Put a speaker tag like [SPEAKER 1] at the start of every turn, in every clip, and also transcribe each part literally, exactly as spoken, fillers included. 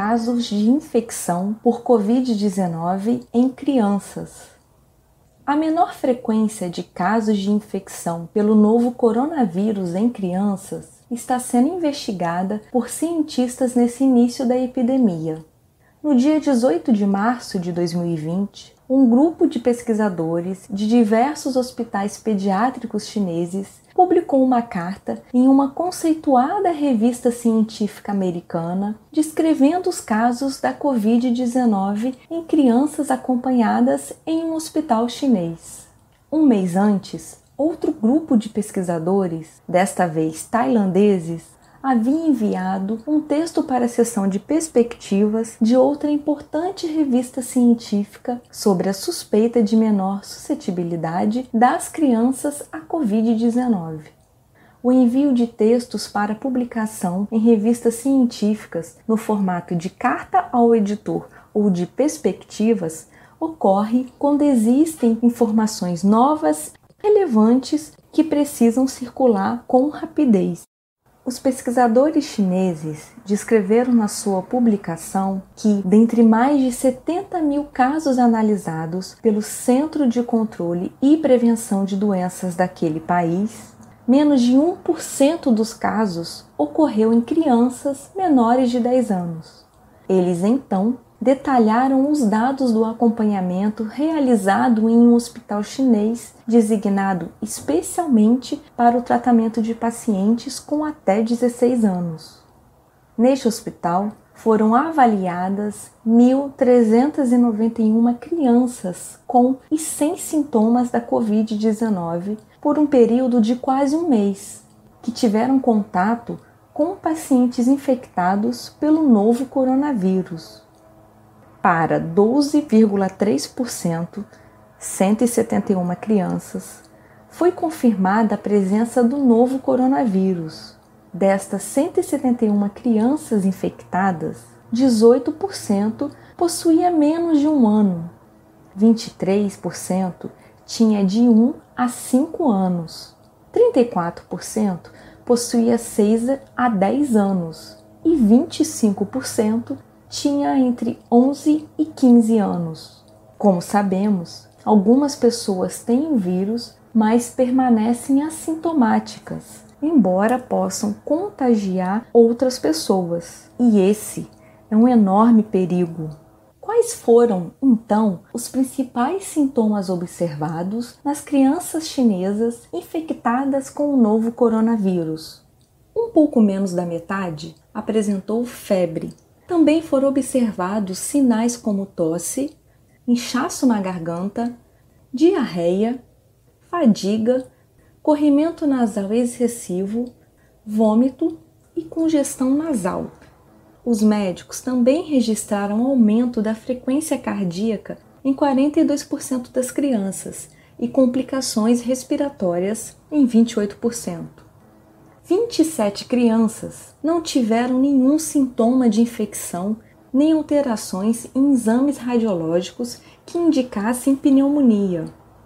[SPEAKER 1] casos de infecção por covid dezenove em crianças. A menor frequência de casos de infecção pelo novo coronavírus em crianças está sendo investigada por cientistas nesse início da epidemia. No dia dezoito de março de dois mil e vinte, um grupo de pesquisadores de diversos hospitais pediátricos chineses publicou uma carta em uma conceituada revista científica americana descrevendo os casos da covid dezenove em crianças acompanhadas em um hospital chinês. Um mês antes, outro grupo de pesquisadores, desta vez tailandeses, havia enviado um texto para a seção de perspectivas de outra importante revista científica sobre a suspeita de menor suscetibilidade das crianças à covid dezenove. O envio de textos para publicação em revistas científicas no formato de carta ao editor ou de perspectivas ocorre quando existem informações novas, relevantes, que precisam circular com rapidez. Os pesquisadores chineses descreveram na sua publicação que, dentre mais de setenta mil casos analisados pelo Centro de Controle e Prevenção de Doenças daquele país, menos de um por cento dos casos ocorreu em crianças menores de dez anos. Eles, então, detalharam os dados do acompanhamento realizado em um hospital chinês designado especialmente para o tratamento de pacientes com até dezesseis anos. Neste hospital, foram avaliadas mil trezentas e noventa e uma crianças com e sem sintomas da covid dezenove por um período de quase um mês, que tiveram contato com pacientes infectados pelo novo coronavírus. Para doze vírgula três por cento, cento e setenta e uma crianças, foi confirmada a presença do novo coronavírus. Destas cento e setenta e uma crianças infectadas, dezoito por cento possuía menos de um ano, vinte e três por cento tinha de um a cinco anos, trinta e quatro por cento possuía seis a dez anos e vinte e cinco por cento tinha entre onze e quinze anos. Como sabemos, algumas pessoas têm o vírus, mas permanecem assintomáticas, embora possam contagiar outras pessoas. E esse é um enorme perigo. Quais foram, então, os principais sintomas observados nas crianças chinesas infectadas com o novo coronavírus? Um pouco menos da metade apresentou febre. Também foram observados sinais como tosse, inchaço na garganta, diarreia, fadiga, corrimento nasal excessivo, vômito e congestão nasal. Os médicos também registraram aumento da frequência cardíaca em quarenta e dois por cento das crianças e complicações respiratórias em vinte e oito por cento. vinte e sete crianças não tiveram nenhum sintoma de infecção nem alterações em exames radiológicos que indicassem pneumonia.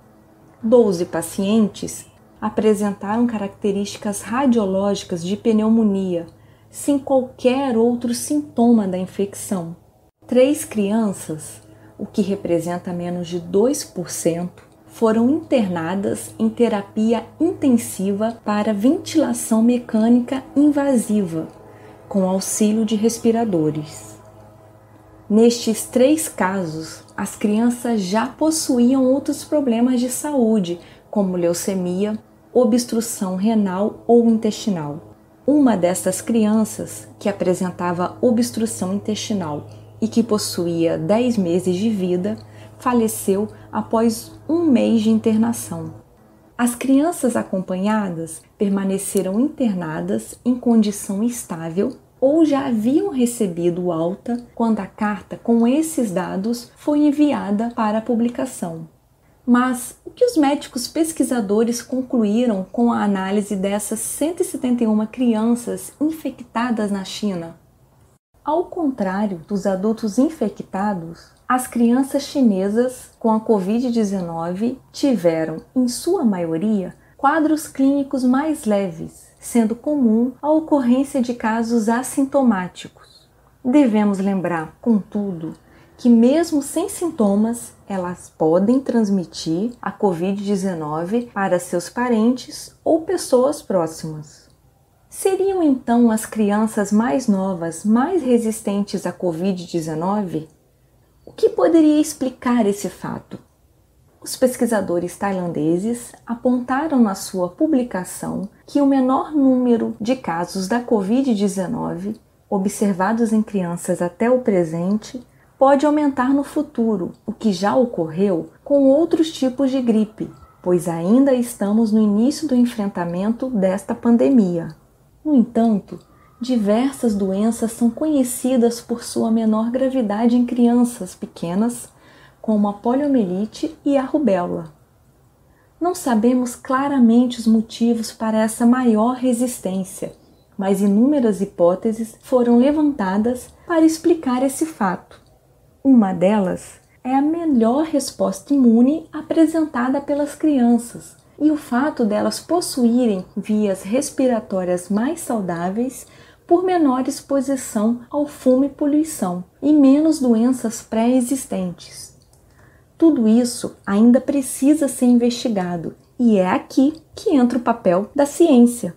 [SPEAKER 1] doze pacientes apresentaram características radiológicas de pneumonia, sem qualquer outro sintoma da infecção. Três crianças, o que representa menos de dois por cento, foram internadas em terapia intensiva para ventilação mecânica invasiva, com auxílio de respiradores. Nestes três casos, as crianças já possuíam outros problemas de saúde, como leucemia, obstrução renal ou intestinal. Uma destas crianças, que apresentava obstrução intestinal e que possuía dez meses de vida, faleceu após um mês de internação. As crianças acompanhadas permaneceram internadas em condição estável ou já haviam recebido alta quando a carta com esses dados foi enviada para a publicação. Mas o que os médicos pesquisadores concluíram com a análise dessas cento e setenta e uma crianças infectadas na China? Ao contrário dos adultos infectados, as crianças chinesas com a covid dezenove tiveram, em sua maioria, quadros clínicos mais leves, sendo comum a ocorrência de casos assintomáticos. Devemos lembrar, contudo, que mesmo sem sintomas, elas podem transmitir a covid dezenove para seus parentes ou pessoas próximas. Seriam então as crianças mais novas mais resistentes à covid dezenove? O que poderia explicar esse fato? Os pesquisadores tailandeses apontaram na sua publicação que o menor número de casos da covid dezenove observados em crianças até o presente pode aumentar no futuro, o que já ocorreu com outros tipos de gripe, pois ainda estamos no início do enfrentamento desta pandemia. No entanto, diversas doenças são conhecidas por sua menor gravidade em crianças pequenas, como a poliomielite e a rubéola. Não sabemos claramente os motivos para essa maior resistência, mas inúmeras hipóteses foram levantadas para explicar esse fato. Uma delas é a melhor resposta imune apresentada pelas crianças e o fato delas possuírem vias respiratórias mais saudáveis por menor exposição ao fumo e poluição e menos doenças pré-existentes. Tudo isso ainda precisa ser investigado e é aqui que entra o papel da ciência.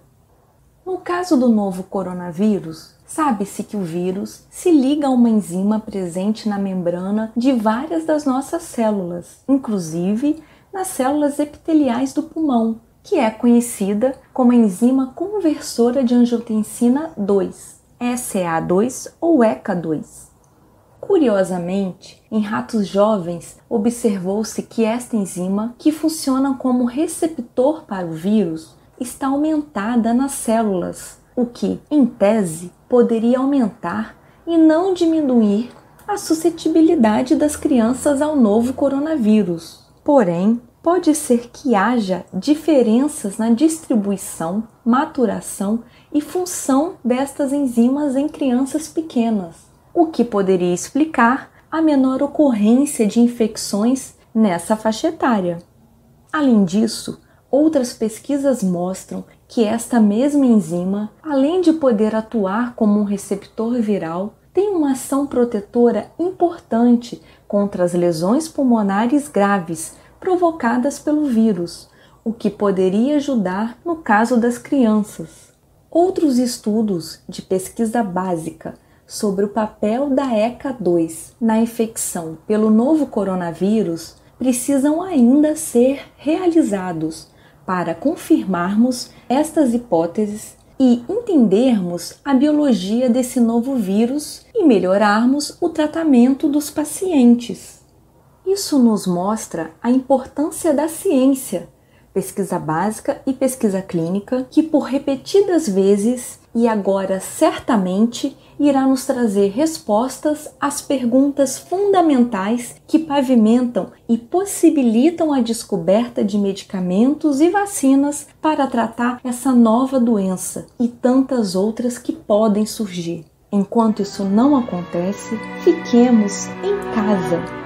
[SPEAKER 1] No caso do novo coronavírus, sabe-se que o vírus se liga a uma enzima presente na membrana de várias das nossas células, inclusive nas células epiteliais do pulmão, que é conhecida como a enzima conversora de angiotensina dois, S E A dois ou E C A dois. Curiosamente, em ratos jovens, observou-se que esta enzima, que funciona como receptor para o vírus, está aumentada nas células, o que, em tese, poderia aumentar e não diminuir a suscetibilidade das crianças ao novo coronavírus. Porém, pode ser que haja diferenças na distribuição, maturação e função destas enzimas em crianças pequenas, o que poderia explicar a menor ocorrência de infecções nessa faixa etária. Além disso, outras pesquisas mostram que esta mesma enzima, além de poder atuar como um receptor viral, tem uma ação protetora importante contra as lesões pulmonares graves provocadas pelo vírus, o que poderia ajudar no caso das crianças. Outros estudos de pesquisa básica sobre o papel da E C A dois na infecção pelo novo coronavírus precisam ainda ser realizados para confirmarmos estas hipóteses e entendermos a biologia desse novo vírus e melhorarmos o tratamento dos pacientes. Isso nos mostra a importância da ciência, pesquisa básica e pesquisa clínica, que por repetidas vezes e agora certamente irá nos trazer respostas às perguntas fundamentais que pavimentam e possibilitam a descoberta de medicamentos e vacinas para tratar essa nova doença e tantas outras que podem surgir. Enquanto isso não acontece, fiquemos em casa.